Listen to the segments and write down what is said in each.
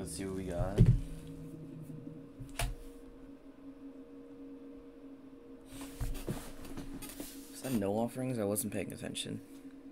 Let's see what we got. Is that no offerings? I wasn't paying attention.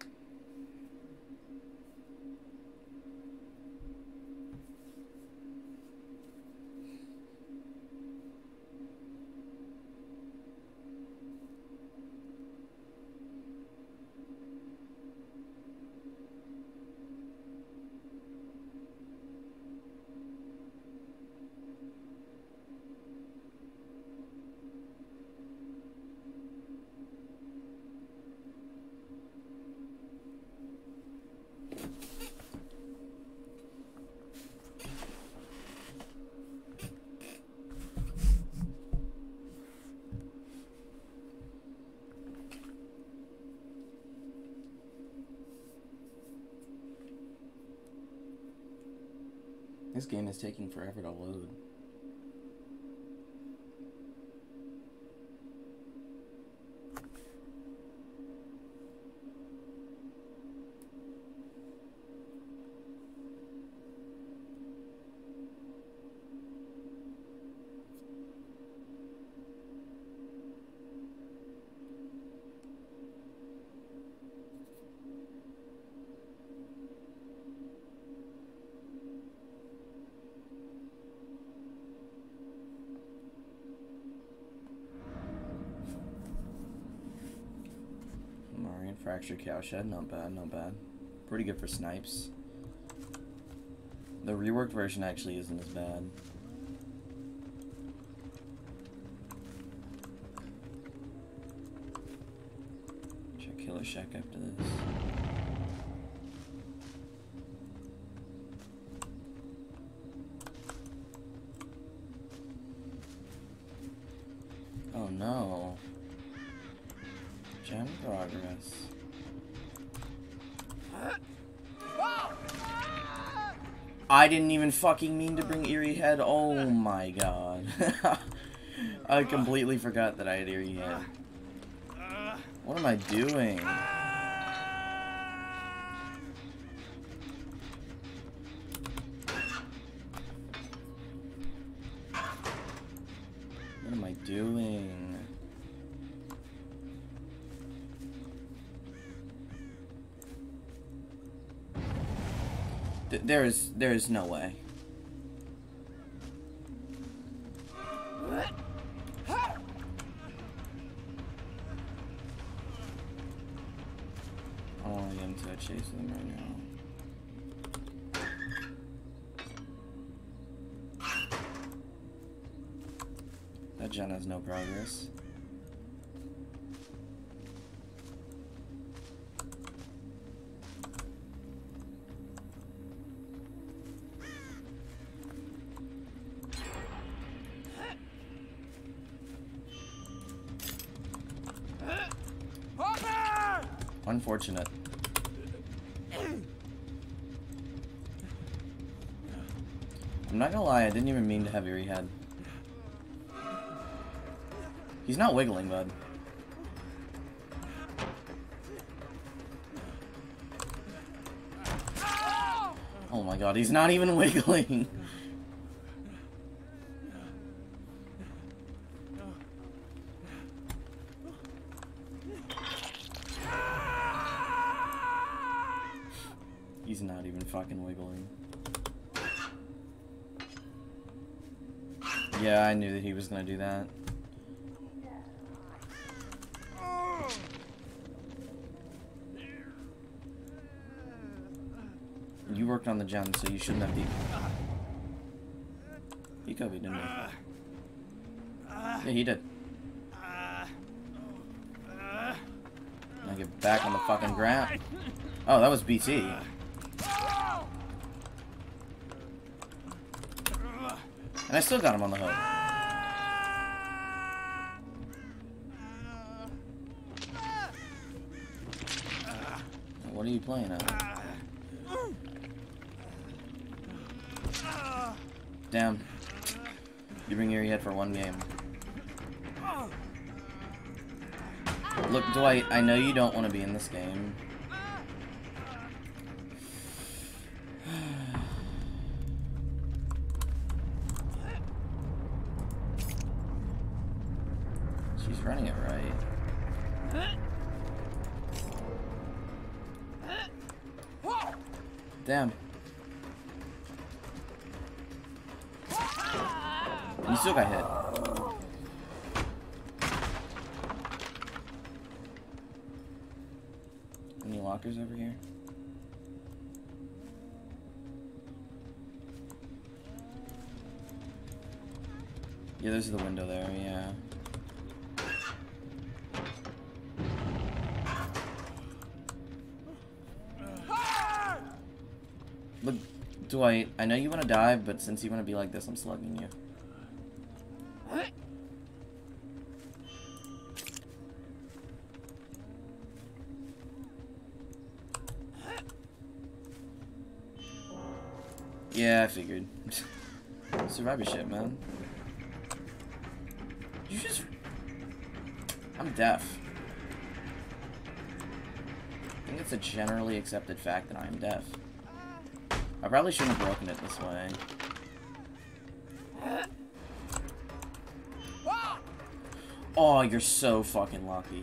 This game is taking forever to load. Fractured Cowshed, not bad, not bad. Pretty good for snipes. The reworked version actually isn't as bad. Check Killer Shack after this. Oh no. Gem progress. I didn't even fucking mean to bring Eerie Head. Oh my god. I completely forgot that I had Eerie Head. What am I doing? What am I doing? There is no way. I want to get into a chase with them right now. That gen has no progress. Unfortunate. I'm not gonna lie, I didn't even mean to have Eerie Head. He's not wiggling, bud. Oh my god, he's not even wiggling. He's not even fucking wiggling. Yeah, I knew that he was gonna do that. You worked on the gem, so you shouldn't have beat. He copied, didn't he? Yeah, he did. Now get back on the fucking ground. Oh, that was BT. And I still got him on the hook. What are you playing at? Damn. You bring your head for one game. Look, Dwight, I know you don't want to be in this game. running it right. Damn. And you still got hit. Any lockers over here? Yeah, there's the window there, yeah. Look, Dwight, I know you want to dive, but since you want to be like this, I'm slugging you. Yeah, I figured. Survive your shit, man. You just... I'm deaf. I think it's a generally accepted fact that I am deaf. I probably shouldn't have broken it this way. Oh, you're so fucking lucky.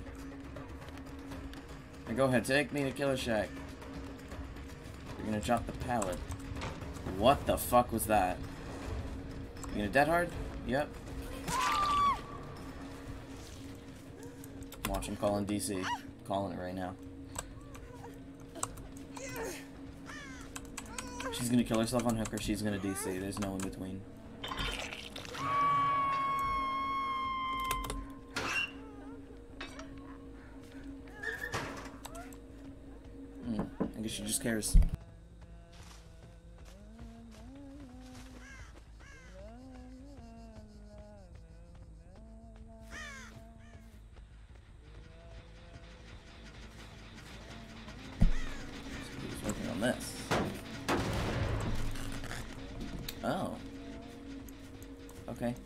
Now go ahead, take me to Killer Shack. You're gonna drop the pallet. What the fuck was that? You gonna dead hard? Yep. Watch, I'm calling DC. Calling it right now. She's gonna kill herself on hook or she's gonna DC. There's no in between. I guess she just cares. Who's working on this? Oh. Okay.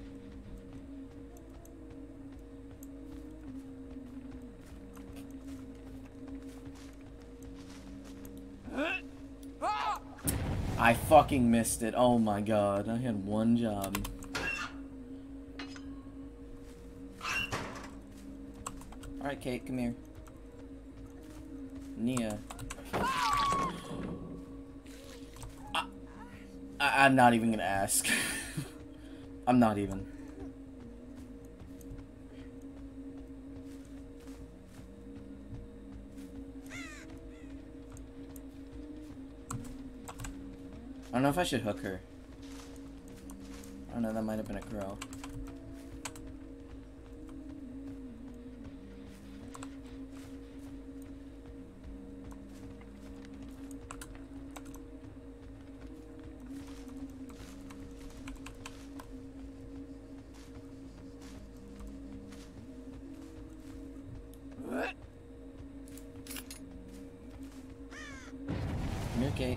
I fucking missed it. Oh my god. I had one job. Alright, Kate, come here. Nia. I'm not even gonna ask. I'm not even. I don't know if I should hook her. I don't know, that might have been a girl. Come here, Kate.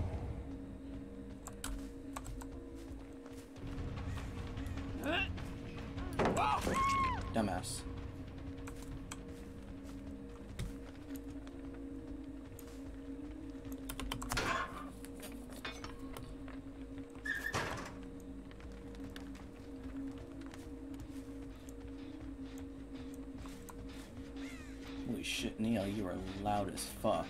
Dumbass. Holy shit, Neil, you are loud as fuck.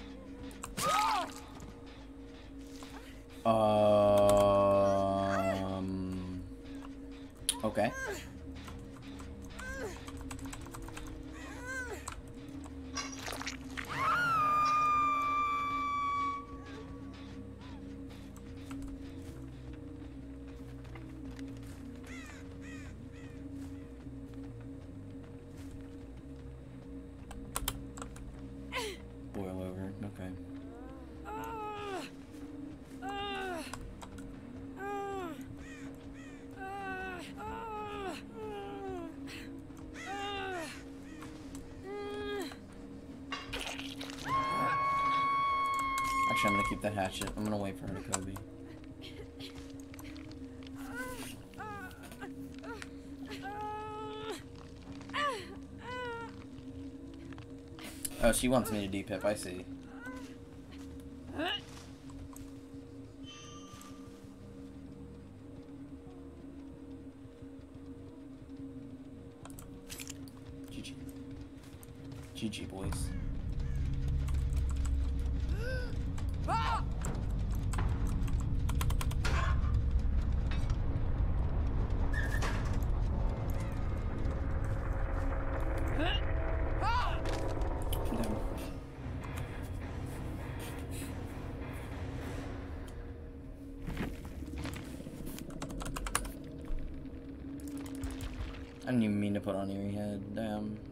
Okay. Boil over, okay. Actually, I'm gonna keep that hatchet. I'm gonna wait for her to Kobe. Oh, she wants me to D-pip, I see. GG, boys. I didn't even mean to put on Eerie Head, damn.